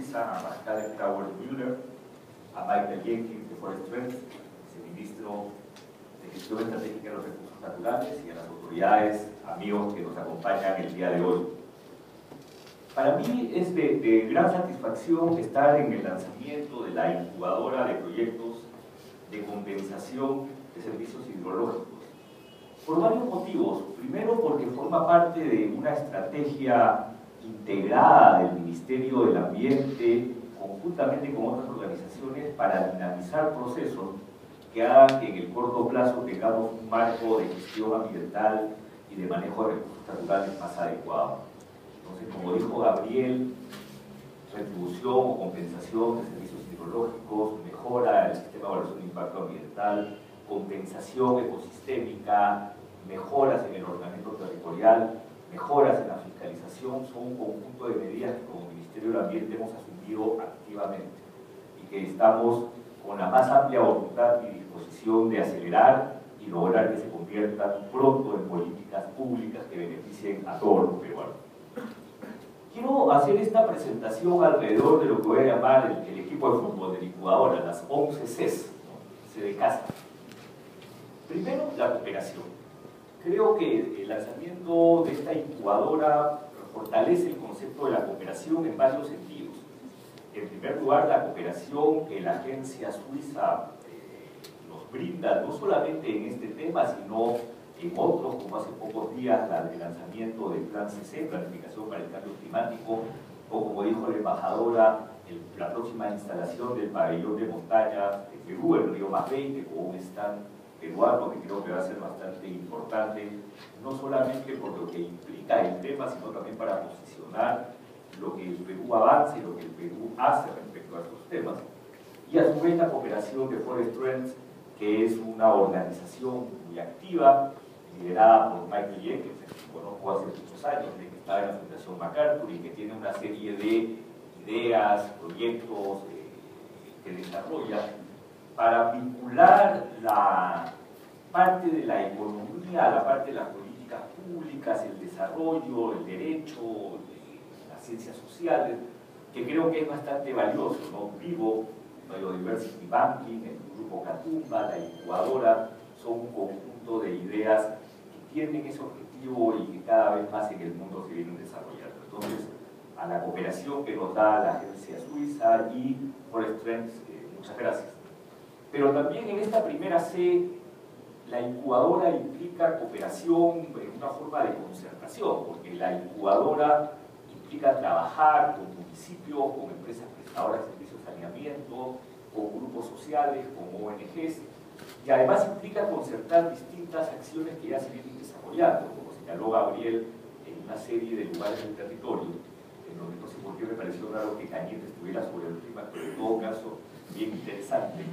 Suiza, a Pascal Grauer-Müller, a Michael Jenkins de Forest Trends, viceministro de Gestión Estratégica de los Recursos Naturales, y a las autoridades, amigos que nos acompañan el día de hoy. Para mí es de gran satisfacción estar en el lanzamiento de la incubadora de proyectos de compensación de servicios hidrológicos, por varios motivos. Primero, porque forma parte de una estrategia integrada del Ministerio del Ambiente, conjuntamente con otras organizaciones, para dinamizar procesos que hagan que en el corto plazo tengamos un marco de gestión ambiental y de manejo de recursos naturales más adecuado. Entonces, como dijo Gabriel, retribución o compensación de servicios hidrológicos, mejora del sistema de evaluación de impacto ambiental, compensación ecosistémica, mejoras en el ordenamiento territorial, mejoras en la fiscalización, son un conjunto de medidas que como Ministerio del Ambiente hemos asumido activamente y que estamos con la más amplia voluntad y disposición de acelerar y lograr que se conviertan pronto en políticas públicas que beneficien a todos los peruanos. Quiero hacer esta presentación alrededor de lo que voy a llamar el equipo de fútbol de la incubadora, las 11 Cs, ¿no? C de casa. Primero, la cooperación. Creo que el lanzamiento de esta incubadora fortalece el concepto de la cooperación en varios sentidos. En primer lugar, la cooperación que la agencia suiza nos brinda, no solamente en este tema, sino en otros, como hace pocos días el lanzamiento del Plan CC, Planificación para el Cambio Climático, o como dijo la embajadora, la próxima instalación del pabellón de montaña de Perú, el Río Más 20, con un stand peruano que creo que va a ser bastante importante, no solamente por lo que implica el tema, sino también para posicionar lo que el Perú avanza y lo que el Perú hace respecto a estos temas. Y a su vez la cooperación de Forest Trends, que es una organización muy activa, liderada por Michael Jenkins, que conozco hace muchos años, de que está en la Fundación MacArthur y que tiene una serie de ideas, proyectos que desarrolla para vincular la parte de la economía, la parte de las políticas públicas, el desarrollo, el derecho, las ciencias sociales, que creo que es bastante valioso, ¿no? Vivo, Biodiversity Banking, el Grupo Catumba, la incubadora, son un conjunto de ideas que tienen ese objetivo y que cada vez más en el mundo se vienen desarrollando. Entonces, a la cooperación que nos da la agencia suiza y Forest Trends, muchas gracias. Pero también en esta primera C, la incubadora implica cooperación en una forma de concertación, porque la incubadora implica trabajar con municipios, con empresas prestadoras de servicios de saneamiento, con grupos sociales, con ONGs, y además implica concertar distintas acciones que ya se vienen desarrollando, como señaló Gabriel, en una serie de lugares del territorio, en donde no sé por qué me pareció raro que Cañete estuviera sobre el clima, pero en todo caso, bien interesante.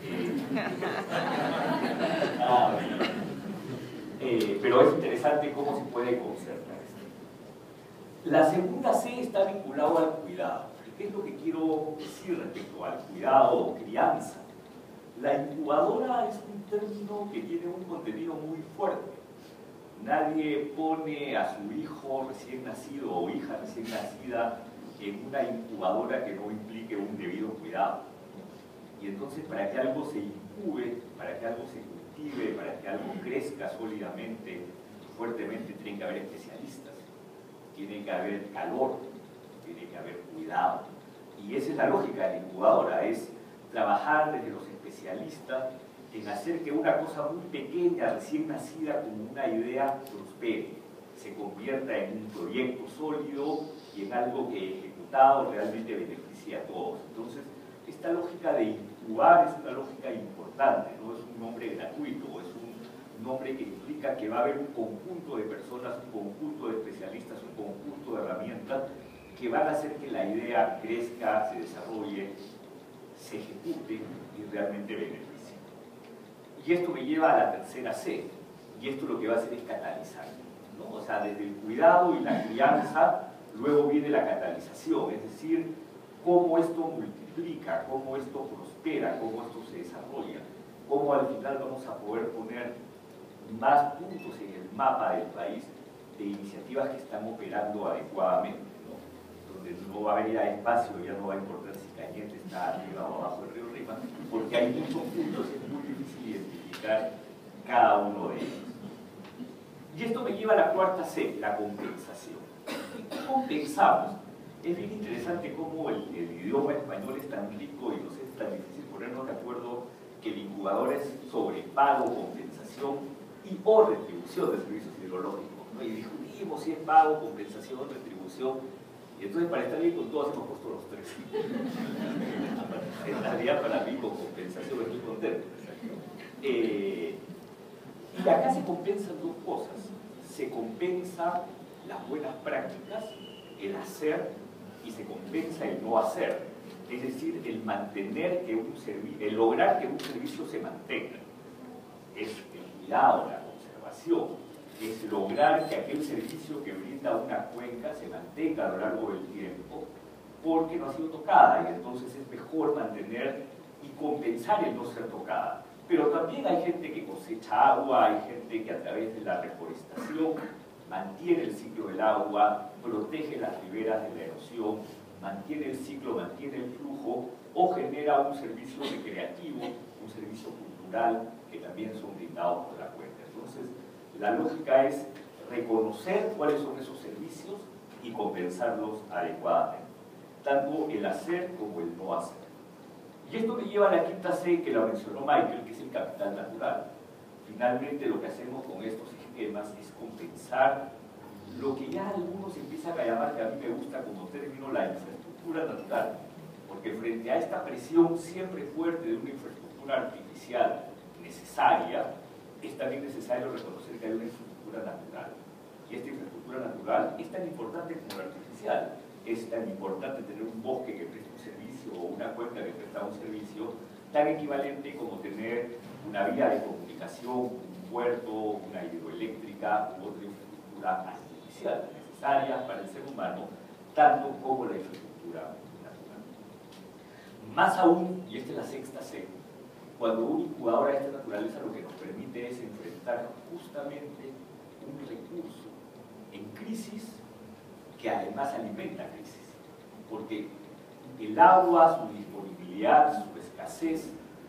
Pero es interesante cómo se puede concertar esto. La segunda C está vinculada al cuidado. ¿Qué es lo que quiero decir respecto al cuidado o crianza? La incubadora es un término que tiene un contenido muy fuerte. Nadie pone a su hijo recién nacido o hija recién nacida en una incubadora que no implique un debido cuidado. Y entonces, para que algo se incube, para que algo se cultive, para que algo crezca sólidamente, fuertemente, tienen que haber especialistas, tiene que haber calor, tiene que haber cuidado. Y esa es la lógica de la incubadora, es trabajar desde los especialistas en hacer que una cosa muy pequeña, recién nacida, como una idea, prospere, se convierta en un proyecto sólido y en algo que ejecutado realmente beneficie a todos. Entonces, esta lógica de incubar es una lógica importante, no es un nombre gratuito, es un nombre que implica que va a haber un conjunto de personas, un conjunto de especialistas, un conjunto de herramientas que van a hacer que la idea crezca, se desarrolle, se ejecute y realmente beneficie. Y esto me lleva a la tercera C, y esto lo que va a hacer es catalizar, ¿no? O sea, desde el cuidado y la crianza, luego viene la catalización, es decir, cómo esto multiplica, cómo esto prospera, cómo esto se desarrolla, cómo al final vamos a poder poner más puntos en el mapa del país de iniciativas que están operando adecuadamente, ¿no? donde no va a haber ya espacio, ya no va a importar si Cañete está arriba o abajo del río Rima, porque hay muchos puntos, es muy difícil identificar cada uno de ellos. Y esto me lleva a la cuarta C, la compensación. ¿Qué compensamos? Es bien interesante cómo el idioma español es tan rico y nos es tan difícil ponernos de acuerdo que el incubador es sobre pago, compensación y o retribución de servicios hidrológicos, ¿no? Y discutimos si es pago, compensación, retribución, y entonces para estar bien con todos hemos puesto los tres. En realidad para mí con compensación estoy contento. Y acá se compensan dos cosas. Se compensa las buenas prácticas, el hacer, y se compensa el no hacer. Es decir, el mantener que un servicio, el lograr que un servicio se mantenga. Es el cuidado, la conservación. Es lograr que aquel servicio que brinda una cuenca se mantenga a lo largo del tiempo porque no ha sido tocada, y entonces es mejor mantener y compensar el no ser tocada. Pero también hay gente que cosecha agua, hay gente que a través de la reforestación mantiene el ciclo del agua, protege las riberas de la erosión, mantiene el ciclo, mantiene el flujo, o genera un servicio recreativo, un servicio cultural, que también son brindados por la cuenca. Entonces, la lógica es reconocer cuáles son esos servicios y compensarlos adecuadamente, tanto el hacer como el no hacer. Y esto me lleva a la quinta C, que la mencionó Michael, que es el capital natural. Finalmente, lo que hacemos con estos esquemas es compensar lo que ya algunos empiezan a llamar, que a mí me gusta como término, la infraestructura natural, porque frente a esta presión siempre fuerte de una infraestructura artificial necesaria, es también necesario reconocer que hay una infraestructura natural. Y esta infraestructura natural es tan importante como la artificial. Es tan importante tener un bosque que presta un servicio o una cuenca que presta un servicio, tan equivalente como tener una vía de comunicación, un puerto, una hidroeléctrica u otra infraestructura artificial, necesarias para el ser humano, tanto como la infraestructura natural. Más aún, y esta es la sexta C, cuando un incubador de esta naturaleza lo que nos permite es enfrentar justamente un recurso en crisis que además alimenta crisis, porque el agua, su disponibilidad, su escasez,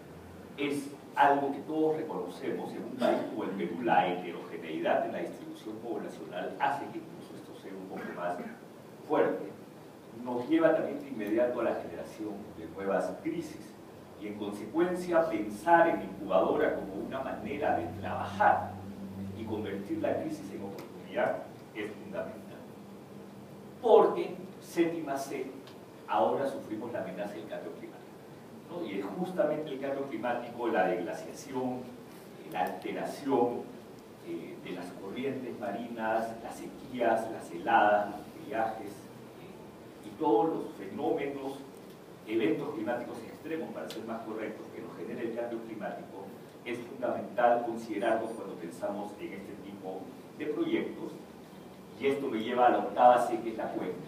es algo que todos reconocemos. En un país como el Perú, la heterogeneidad de la distribución poblacional hace que incluso esto sea un poco más fuerte. Nos lleva también de inmediato a la generación de nuevas crisis, y en consecuencia pensar en incubadora como una manera de trabajar y convertir la crisis en oportunidad es fundamental. Porque, séptima C, ahora sufrimos la amenaza del cambio climático, ¿no? Y es justamente el cambio climático, la deglaciación, la alteración de las corrientes marinas, las sequías, las heladas, los viajes y todos los fenómenos, eventos climáticos extremos, para ser más correctos, que nos genera el cambio climático. Es fundamental considerarlos cuando pensamos en este tipo de proyectos. Y esto me lleva a la octava C, que es la cuenca.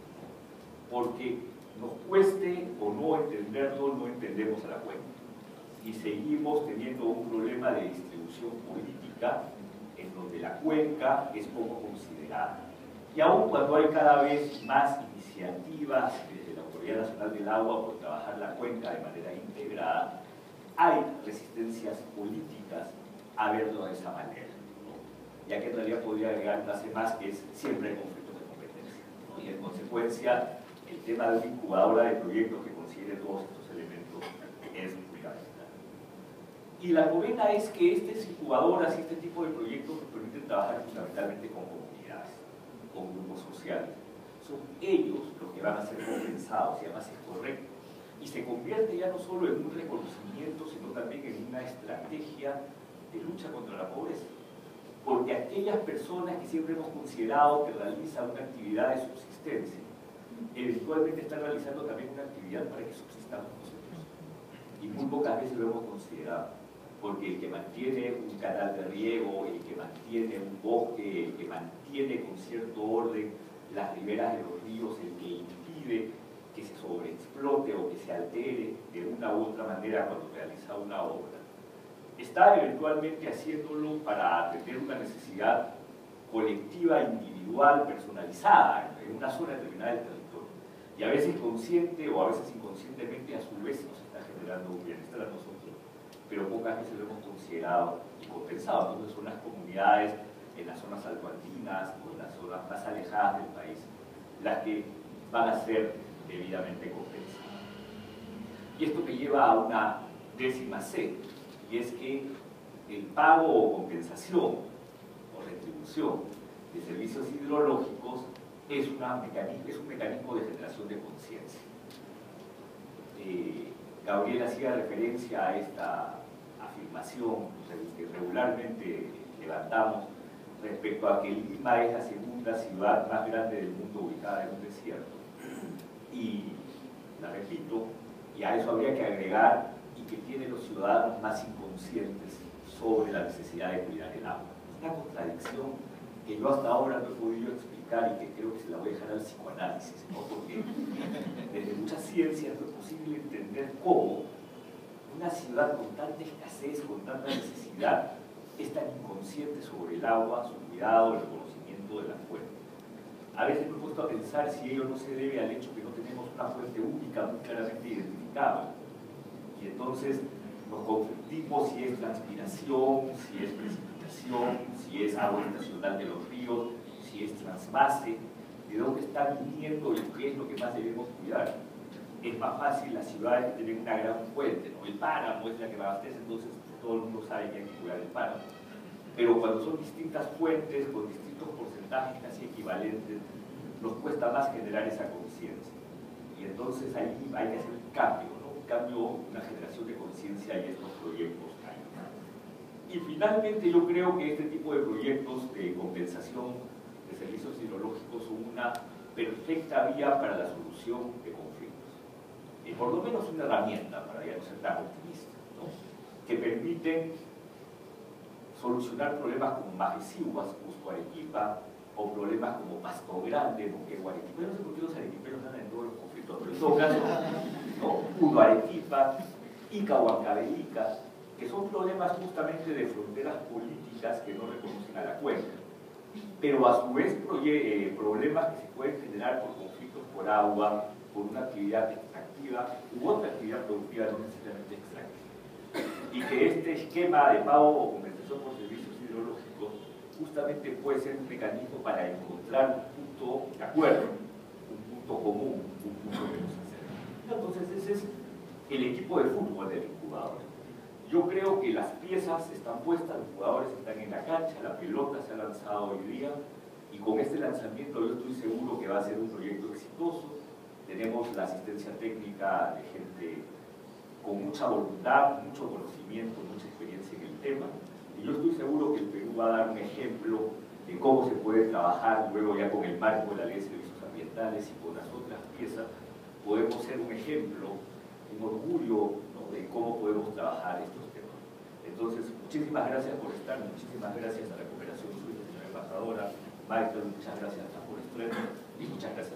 Porque nos cueste o no entenderlo, no entendemos a la cuenca. Y seguimos teniendo un problema de distribución política en donde la cuenca es poco considerada. Y aun cuando hay cada vez más iniciativas desde la Autoridad Nacional del Agua por trabajar la cuenca de manera integrada, hay resistencias políticas a verlo de esa manera, ¿no? Ya que en realidad podría agregar una C más, que es siempre conflictos de competencia, ¿no? Y en consecuencia el tema de una incubadora de proyectos que considere todos estos elementos es fundamental. Y la novena es que estas incubadoras y este tipo de proyectos nos permiten trabajar fundamentalmente con comunidades, con grupos sociales. Son ellos los que van a ser compensados, y además es correcto. Y se convierte ya no solo en un reconocimiento, sino también en una estrategia de lucha contra la pobreza. Porque aquellas personas que siempre hemos considerado que realizan una actividad de subsistencia, eventualmente están realizando también una actividad para que subsistamos nosotros. Y muy pocas veces lo hemos considerado. Porque el que mantiene un canal de riego, el que mantiene un bosque, el que mantiene con cierto orden las riberas de los ríos, el que impide que se sobreexplote o que se altere de una u otra manera cuando realiza una obra, está eventualmente haciéndolo para atender una necesidad colectiva, individual, personalizada en una zona determinada del territorio. Y a veces consciente o a veces inconscientemente a su vez nos está generando un bienestar a nosotros, pero pocas veces lo hemos considerado y compensado. Entonces son las comunidades en las zonas altoandinas o en las zonas más alejadas del país las que van a ser debidamente compensadas. Y esto me lleva a una décima C, y es que el pago o compensación o retribución de servicios hidrológicos es un mecanismo de generación de conciencia. Gabriel hacía referencia a esta afirmación que regularmente levantamos respecto a que Lima es la segunda ciudad más grande del mundo ubicada en un desierto. Y la repito, y a eso habría que agregar y que tienen los ciudadanos más inconscientes sobre la necesidad de cuidar el agua. Es una contradicción que yo hasta ahora no he podido explicar y que creo que se la voy a dejar al psicoanálisis, ¿no? Porque desde muchas ciencias no es posible entender cómo una ciudad con tanta escasez, con tanta necesidad, es tan inconsciente sobre el agua, su cuidado, el reconocimiento de la fuente. A veces me he puesto a pensar si ello no se debe al hecho que no tenemos una fuente única muy claramente identificable. Y entonces nos confundimos si es transpiración, si es precipitación, si es agua estacional de los ríos, si es transvase, de dónde está viniendo y qué es lo que más debemos cuidar. Es más fácil las ciudades que tienen una gran fuente, ¿no? El páramo es la que abastece, entonces todo el mundo sabe que hay que cuidar el páramo. Pero cuando son distintas fuentes, con distintos porcentajes casi equivalentes, nos cuesta más generar esa conciencia. Y entonces ahí hay que hacer un cambio, ¿no? Un cambio, una generación de conciencia y estos proyectos hay. Y finalmente yo creo que este tipo de proyectos de compensación de servicios hidrológicos son una perfecta vía para la solución de conflictos. Por lo menos una herramienta, para ya no ser tan optimista, ¿no? Que permiten solucionar problemas como Majecihuas, Cusco, Arequipa, o problemas como Pasto Grande, Moquegua, Arequipa. No sé por qué los arequiperos andan en todos los conflictos, pero en todo caso, ¿no? Puno, Arequipa, Ica, Huancavelica, que son problemas justamente de fronteras políticas que no reconocen a la cuenca, pero a su vez problemas que se pueden generar por conflictos por agua, por una actividad extractiva u otra actividad productiva no necesariamente extractiva. Y que este esquema de pago o compensación por servicios hidrológicos justamente puede ser un mecanismo para encontrar un punto de acuerdo, un punto común, un punto que nos acerca. Entonces ese es el equipo de fútbol del incubador. Yo creo que las piezas están puestas, los jugadores están en la cancha, la pelota se ha lanzado hoy día, y con este lanzamiento yo estoy seguro que va a ser un proyecto exitoso. Tenemos la asistencia técnica de gente con mucha voluntad, mucho conocimiento, mucha experiencia en el tema, y yo estoy seguro que el Perú va a dar un ejemplo de cómo se puede trabajar luego ya con el marco de la ley de servicios ambientales y con las otras piezas. Podemos ser un ejemplo, un orgullo, ¿no?, de cómo podemos trabajar estos temas. Entonces, muchísimas gracias por estar, muchísimas gracias a la cooperación suya, señora embajadora, Michael, muchas gracias a por estreno y muchas gracias.